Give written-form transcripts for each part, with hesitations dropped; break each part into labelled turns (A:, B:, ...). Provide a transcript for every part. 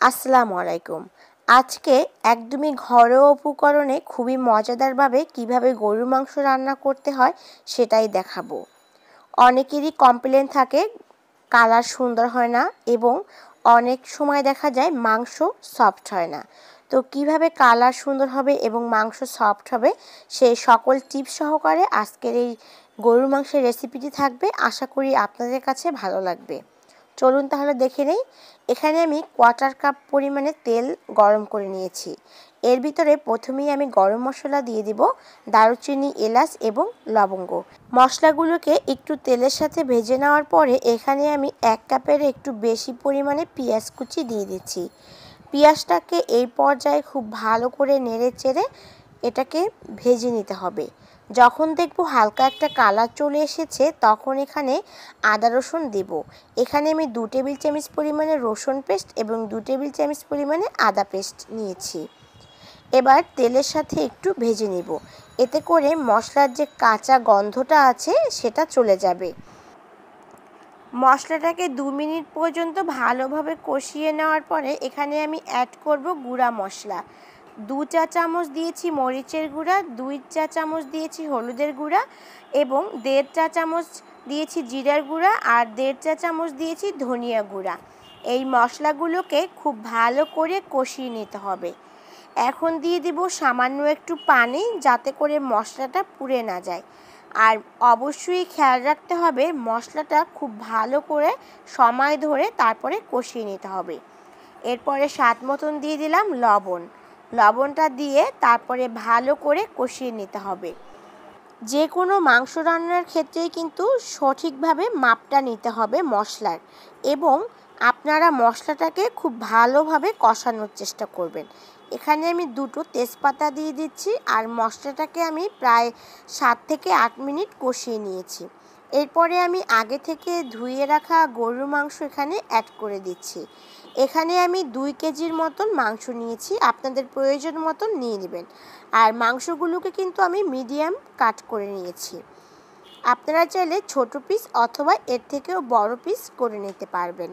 A: আসসালামু আলাইকুম। আজকে একদমই ঘরোয়া উপকরণে খুবই মজাদারভাবে কিভাবে গরুর মাংস রান্না করতে হয় সেটাই দেখাবো। অনেকেরই কমপ্লেন থাকে কালার সুন্দর হয় না এবং অনেক সময় দেখা যায় মাংস সফট হয় না। তো কিভাবে কালার সুন্দর হবে এবং মাংস সফট হবে সেই সকল টিপস সহকারে আজকের এই গরুর মাংসের রেসিপিটি থাকবে। আশা করি আপনাদের কাছে ভালো লাগবে। চলুন তাহলে দেখে নেই। এখানে আমি কোয়ার্টার কাপ পরিমাণে তেল গরম করে নিয়েছি। এর ভিতরে প্রথমেই আমি গরম মশলা দিয়ে দিব, দারুচিনি, এলাচ এবং লবঙ্গ। মশলাগুলোকে একটু তেলের সাথে ভেজে নেওয়ার পরে এখানে আমি 1 কাপের একটু বেশি পরিমাণে পেঁয়াজ কুচি দিয়ে দিচ্ছি। পেঁয়াজটাকে এই পর্যায়ে খুব ভালো করে নেড়ে চেড়ে এটাকে ভেজে নিতে হবে। যখন দেখব হালকা একটা কালার চলে এসেছে তখন এখানে আদা রসুন দেব। এখানে আমি 2 টেবিল চামচ পরিমাণে রসুন পেস্ট এবং 2 টেবিল চামচ পরিমাণে আদা পেস্ট নিয়েছি। এবার তেলের সাথে একটু ভেজে নেব, এতে করে মশলার যে কাঁচা গন্ধটা আছে সেটা চলে যাবে। মশলাটাকে 2 মিনিট পর্যন্ত ভালোভাবে কষিয়ে নেওয়ার পরে এখানে আমি অ্যাড করব গুঁড়া মশলা। 2 চা চামচ দিয়েছি মরিচের গুঁড়া, 2 চা চামচ দিয়েছি হলুদের গুঁড়া এবং 1.5 চা চামচ দিয়েছি জিরার গুঁড়া আর 1.5 চা চামচ দিয়েছি ধনিয়া গুঁড়া। এই মশলাগুলোকে খুব ভালো করে কষিয়ে নিতে হবে। এখন দিয়ে দিব সামান্য একটু পানি, যাতে করে মশলাটা পুড়ে না যায়। আর অবশ্যই খেয়াল রাখতে হবে মশলাটা খুব ভালো করে সময় ধরে তারপরে কষিয়ে নিতে হবে। এরপরে স্বাদ মতন দিয়ে দিলাম লবণ। লবণটা দিয়ে তারপরে ভালো করে কষিয়ে নিতে হবে। যে কোনো মাংস রান্নার ক্ষেত্রেই কিন্তু সঠিকভাবে মাপটা নিতে হবে মশলার, এবং আপনারা মশলাটাকে খুব ভালোভাবে কষানোর চেষ্টা করবেন। এখানে আমি 2টো তেজপাতা দিয়ে দিচ্ছি আর মশলাটাকে আমি প্রায় 7 থেকে 8 মিনিট কষিয়ে নিয়েছি। এরপরে আমি আগে থেকে ধুয়ে রাখা গরুর মাংস এখানে অ্যাড করে দিচ্ছি। এখানে আমি 2 কেজির মতন মাংস নিয়েছি, আপনাদের প্রয়োজন মতন নিয়ে নেবেন। আর মাংসগুলোকে কিন্তু আমি মিডিয়াম কাট করে নিয়েছি। আপনারা চাইলে ছোট পিস অথবা এর থেকেও বড় পিস করে নিতে পারবেন।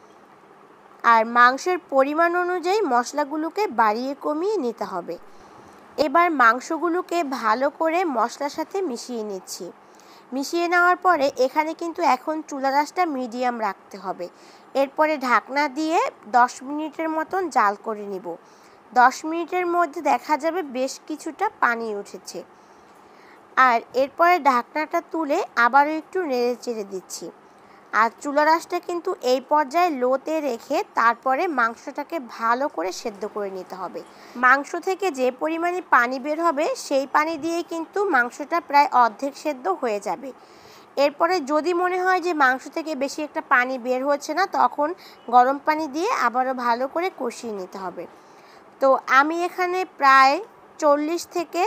A: আর মাংসের পরিমাণ অনুযায়ী মশলাগুলোকে বাড়িয়ে কমিয়ে নিতে হবে। এবার মাংসগুলোকে ভালো করে মশলার সাথে মিশিয়ে নিচ্ছি। মিশিয়ে নেওয়ার পরে এখানে কিন্তু এখন চুলা আঁচটা মিডিয়াম রাখতে হবে। এরপরে ঢাকনা দিয়ে 10 মিনিটের মতন জাল করে নিব। 10 মিনিটের মধ্যে দেখা যাবে বেশ কিছুটা পানি উঠেছে। আর এরপরে ঢাকনাটা তুলে আবারও একটু নেড়ে চেড়ে দিচ্ছি। আর চুলার আঁচটা কিন্তু এই পর্যায়ে লোতে রেখে তারপরে মাংসটাকে ভালো করে সেদ্ধ করে নিতে হবে। মাংস থেকে যে পরিমাণে পানি বের হবে সেই পানি দিয়েই কিন্তু মাংসটা প্রায় অর্ধেক সেদ্ধ হয়ে যাবে। এরপরে যদি মনে হয় যে মাংস থেকে বেশি একটা পানি বের হচ্ছে না, তখন গরম পানি দিয়ে আবারও ভালো করে কষিয়ে নিতে হবে। তো আমি এখানে প্রায় 40 থেকে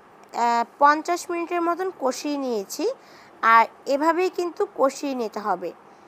A: 50 মিনিটের মতন কষিয়ে নিয়েছি। আর এভাবেই কিন্তু কষিয়ে নিতে হবে।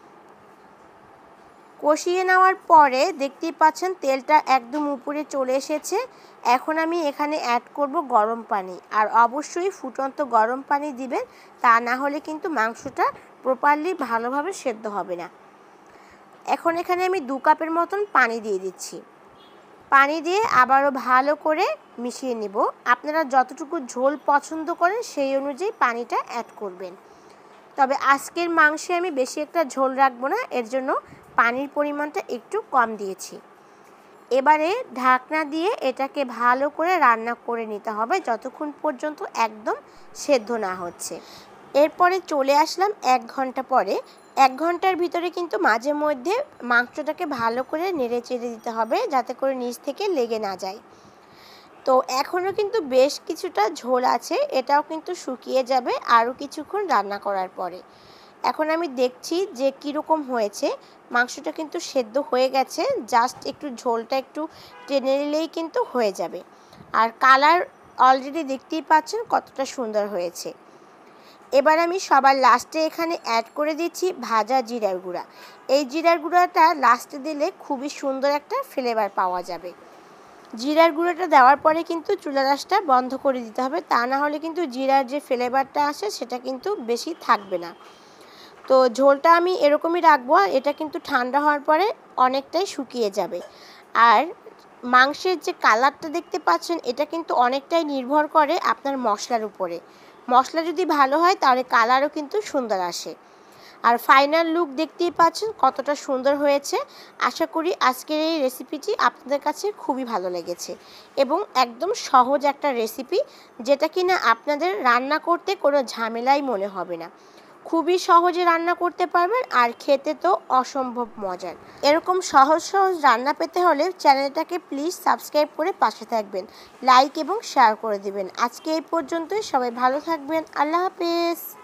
A: কষিয়ে নেওয়ার পরে দেখতেই পাচ্ছেন তেলটা একদম উপরে চলে এসেছে। এখন আমি এখানে অ্যাড করব গরম পানি। আর অবশ্যই ফুটন্ত গরম পানি দিবেন, তা না হলে কিন্তু মাংসটা প্রপারলি ভালোভাবে সেদ্ধ হবে না। এখন এখানে আমি 2 কাপের মতন পানি দিয়ে দিচ্ছি। পানি দিয়ে আবারও ভালো করে মিশিয়ে নেব। আপনারা যতটুকু ঝোল পছন্দ করেন সেই অনুযায়ী পানিটা অ্যাড করবেন। তবে আজকের মাংসে আমি বেশি একটা ঝোল রাখবো না, এর জন্য পানির পরিমাণটা একটু কম দিয়েছি। এবারে ঢাকনা দিয়ে এটাকে ভালো করে রান্না করে নিতে হবে যতক্ষণ পর্যন্ত একদম সেদ্ধ না হচ্ছে। এরপরে চলে আসলাম 1 ঘন্টা পরে। 1 ঘন্টার ভিতরে কিন্তু মাঝে মধ্যে মাংসটাকে ভালো করে নেড়ে চেড়ে দিতে হবে, যাতে করে নিচ থেকে লেগে না যায়। তো এখনও কিন্তু বেশ কিছুটা ঝোল আছে, এটাও কিন্তু শুকিয়ে যাবে আরও কিছুক্ষণ রান্না করার পরে। এখন আমি দেখছি যে কীরকম হয়েছে। মাংসটা কিন্তু সেদ্ধ হয়ে গেছে, জাস্ট একটু ঝোলটা একটু টেনে নিলেই কিন্তু হয়ে যাবে। আর কালার অলরেডি দেখতেই পাচ্ছেন কতটা সুন্দর হয়েছে। এবার আমি সবার লাস্টে এখানে অ্যাড করে দিচ্ছি ভাজা জিরার গুঁড়া। এই জিরার গুঁড়াটা লাস্টে দিলে খুবই সুন্দর একটা ফ্লেভার পাওয়া যাবে। জিরার গুঁড়োটা দেওয়ার পরে কিন্তু চুলার আঁচটা বন্ধ করে দিতে হবে, তা না হলে কিন্তু জিরার যে ফ্লেভারটা আসে সেটা কিন্তু বেশি থাকবে না। তো ঝোলটা আমি এরকমই রাখবো, আর এটা কিন্তু ঠান্ডা হওয়ার পরে অনেকটাই শুকিয়ে যাবে। আর মাংসের যে কালারটা দেখতে পাচ্ছেন, এটা কিন্তু অনেকটাই নির্ভর করে আপনার মশলার উপরে। মশলা যদি ভালো হয় তাহলে কালারও কিন্তু সুন্দর আসে। আর ফাইনাল লুক দেখতেই পাচ্ছেন কতটা সুন্দর হয়েছে। আশা করি আজকের এই রেসিপিটি আপনাদের কাছে খুবই ভালো লেগেছে এবং একদম সহজ একটা রেসিপি, যেটা কিনা আপনাদের রান্না করতে কোনো ঝামেলাই মনে হবে না। খুবই সহজে রান্না করতে পারবেন, আর খেতে তো অসম্ভব মজার। এরকম সহজ সহজ রান্না পেতে হলে চ্যানেলটাকে প্লিজ সাবস্ক্রাইব করে পাশে থাকবেন, লাইক এবং শেয়ার করে দিবেন। আজকে এই পর্যন্তই, সবাই ভালো থাকবেন। আল্লাহ হাফেজ।